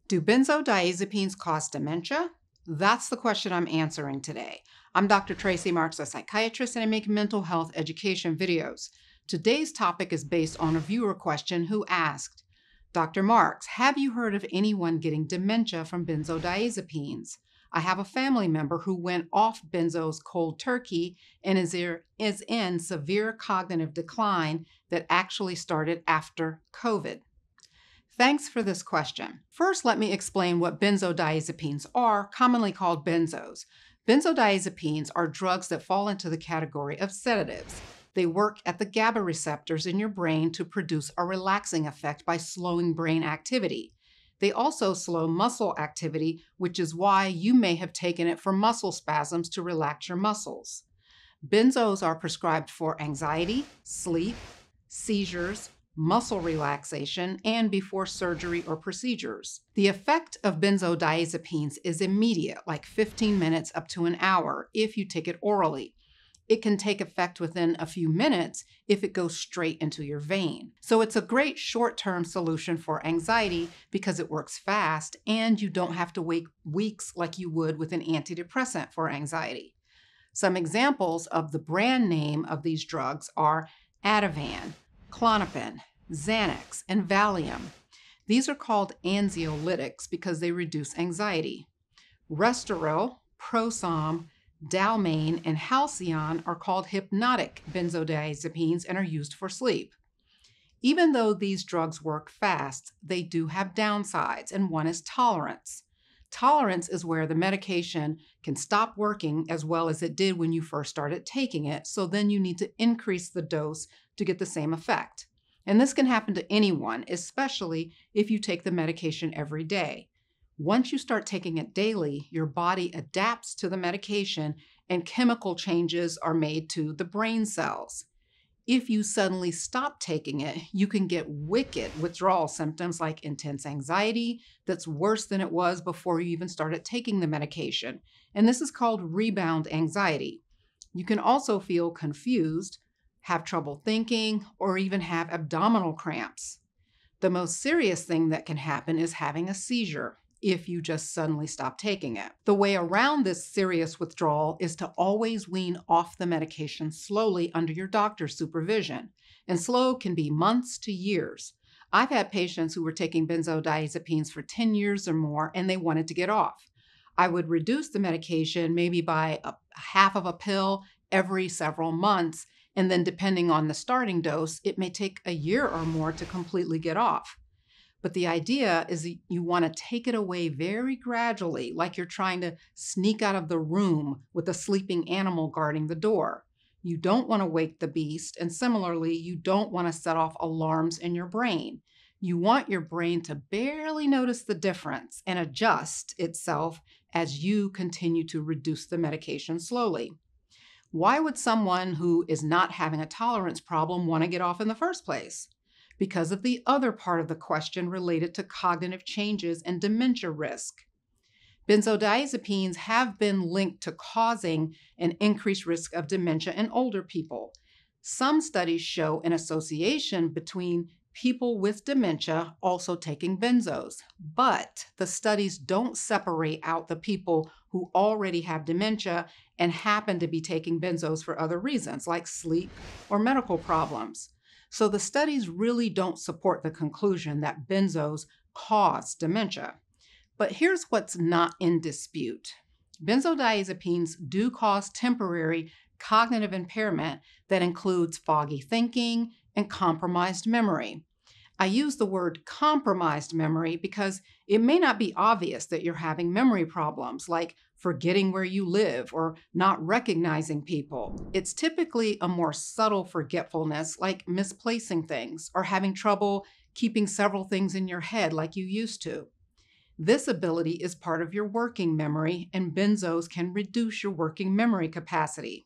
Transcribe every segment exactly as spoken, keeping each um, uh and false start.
Do benzodiazepines cause dementia? That's the question I'm answering today. I'm Doctor Tracey Marks, a psychiatrist, and I make mental health education videos. Today's topic is based on a viewer question who asked, Doctor Marks, have you heard of anyone getting dementia from benzodiazepines? I have a family member who went off benzos cold turkey and is, is in severe cognitive decline that actually started after COVID. Thanks for this question. First, let me explain what benzodiazepines are, commonly called benzos. Benzodiazepines are drugs that fall into the category of sedatives. They work at the GABA receptors in your brain to produce a relaxing effect by slowing brain activity. They also slow muscle activity, which is why you may have taken it for muscle spasms to relax your muscles. Benzos are prescribed for anxiety, sleep, seizures, muscle relaxation, and before surgery or procedures. The effect of benzodiazepines is immediate, like fifteen minutes up to an hour, if you take it orally. It can take effect within a few minutes if it goes straight into your vein. So it's a great short-term solution for anxiety because it works fast and you don't have to wait weeks like you would with an antidepressant for anxiety. Some examples of the brand name of these drugs are Ativan, Klonopin, Xanax, and Valium. These are called anxiolytics because they reduce anxiety. Restoril, Prosom, Dalmane, and Halcyon are called hypnotic benzodiazepines and are used for sleep. Even though these drugs work fast, they do have downsides, and one is tolerance. Tolerance is where the medication can stop working as well as it did when you first started taking it, so then you need to increase the dose to get the same effect. And this can happen to anyone, especially if you take the medication every day. Once you start taking it daily, your body adapts to the medication and chemical changes are made to the brain cells. If you suddenly stop taking it, you can get wicked withdrawal symptoms like intense anxiety that's worse than it was before you even started taking the medication. And this is called rebound anxiety. You can also feel confused, have trouble thinking, or even have abdominal cramps. The most serious thing that can happen is having a seizure if you just suddenly stop taking it. The way around this serious withdrawal is to always wean off the medication slowly under your doctor's supervision. And slow can be months to years. I've had patients who were taking benzodiazepines for ten years or more and they wanted to get off. I would reduce the medication maybe by a half of a pill every several months, and then depending on the starting dose, it may take a year or more to completely get off. But the idea is that you want to take it away very gradually, like you're trying to sneak out of the room with a sleeping animal guarding the door. You don't want to wake the beast, and similarly, you don't want to set off alarms in your brain. You want your brain to barely notice the difference and adjust itself as you continue to reduce the medication slowly. Why would someone who is not having a tolerance problem want to get off in the first place? Because of the other part of the question related to cognitive changes and dementia risk. Benzodiazepines have been linked to causing an increased risk of dementia in older people. Some studies show an association between people with dementia also taking benzos, but the studies don't separate out the people who already have dementia and happen to be taking benzos for other reasons, like sleep or medical problems. So the studies really don't support the conclusion that benzos cause dementia. But here's what's not in dispute. Benzodiazepines do cause temporary cognitive impairment that includes foggy thinking and compromised memory. I use the word compromised memory because it may not be obvious that you're having memory problems like forgetting where you live or not recognizing people. It's typically a more subtle forgetfulness like misplacing things or having trouble keeping several things in your head like you used to. This ability is part of your working memory, and benzos can reduce your working memory capacity.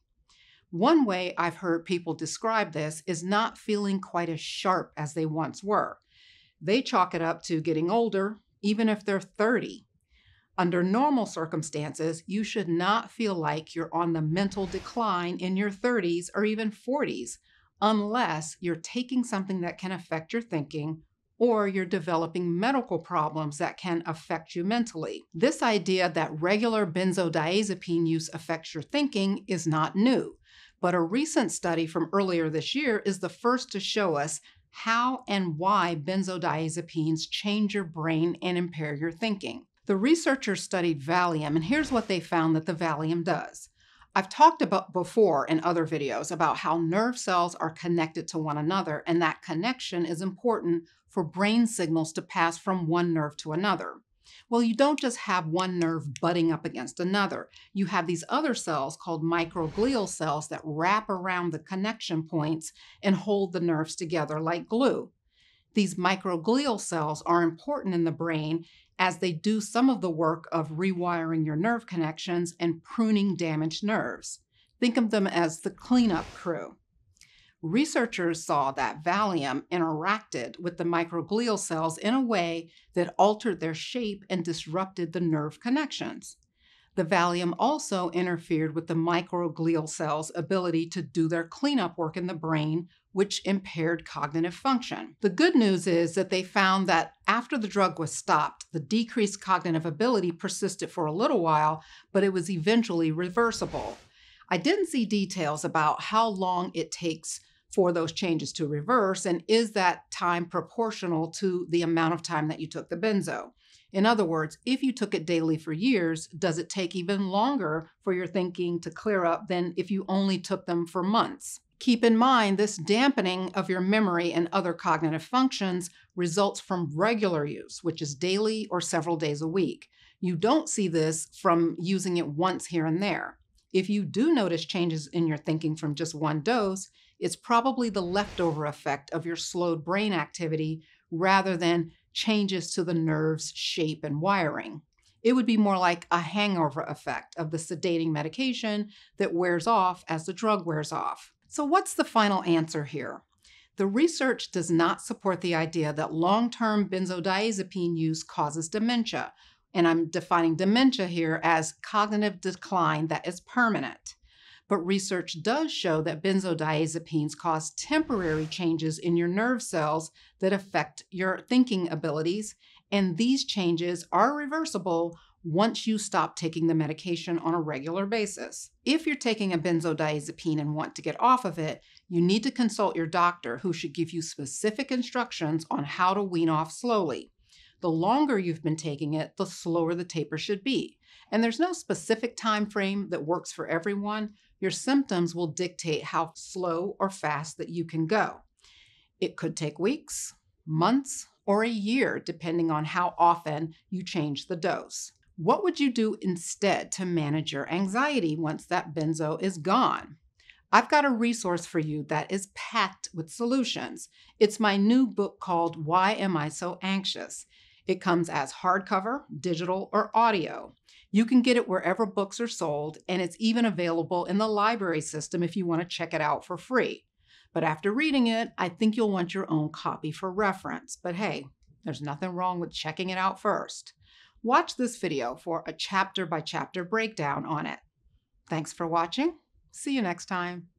One way I've heard people describe this is not feeling quite as sharp as they once were. They chalk it up to getting older, even if they're thirty. Under normal circumstances, you should not feel like you're on the mental decline in your thirties or even forties, unless you're taking something that can affect your thinking or you're developing medical problems that can affect you mentally. This idea that regular benzodiazepine use affects your thinking is not new, but a recent study from earlier this year is the first to show us how and why benzodiazepines change your brain and impair your thinking. The researchers studied Valium, and here's what they found that the Valium does. I've talked about before in other videos about how nerve cells are connected to one another, and that connection is important for brain signals to pass from one nerve to another. Well, you don't just have one nerve butting up against another. You have these other cells called microglial cells that wrap around the connection points and hold the nerves together like glue. These microglial cells are important in the brain as they do some of the work of rewiring your nerve connections and pruning damaged nerves. Think of them as the cleanup crew. Researchers saw that Valium interacted with the microglial cells in a way that altered their shape and disrupted the nerve connections. The Valium also interfered with the microglial cells' ability to do their cleanup work in the brain, which impaired cognitive function. The good news is that they found that after the drug was stopped, the decreased cognitive ability persisted for a little while, but it was eventually reversible. I didn't see details about how long it takes for those changes to reverse, and is that time proportional to the amount of time that you took the benzo? In other words, if you took it daily for years, does it take even longer for your thinking to clear up than if you only took them for months? Keep in mind, this dampening of your memory and other cognitive functions results from regular use, which is daily or several days a week. You don't see this from using it once here and there. If you do notice changes in your thinking from just one dose, it's probably the leftover effect of your slowed brain activity rather than changes to the nerve's shape and wiring. It would be more like a hangover effect of the sedating medication that wears off as the drug wears off. So what's the final answer here? The research does not support the idea that long-term benzodiazepine use causes dementia, and I'm defining dementia here as cognitive decline that is permanent. But research does show that benzodiazepines cause temporary changes in your nerve cells that affect your thinking abilities, and these changes are reversible once you stop taking the medication on a regular basis. If you're taking a benzodiazepine and want to get off of it, you need to consult your doctor, who should give you specific instructions on how to wean off slowly. The longer you've been taking it, the slower the taper should be. And there's no specific time frame that works for everyone. Your symptoms will dictate how slow or fast that you can go. It could take weeks, months, or a year, depending on how often you change the dose. What would you do instead to manage your anxiety once that benzo is gone? I've got a resource for you that is packed with solutions. It's my new book called Why Am I So Anxious? It comes as hardcover, digital, or audio. You can get it wherever books are sold, and it's even available in the library system if you want to check it out for free. But after reading it, I think you'll want your own copy for reference. But hey, there's nothing wrong with checking it out first. Watch this video for a chapter-by-chapter breakdown on it. Thanks for watching. See you next time.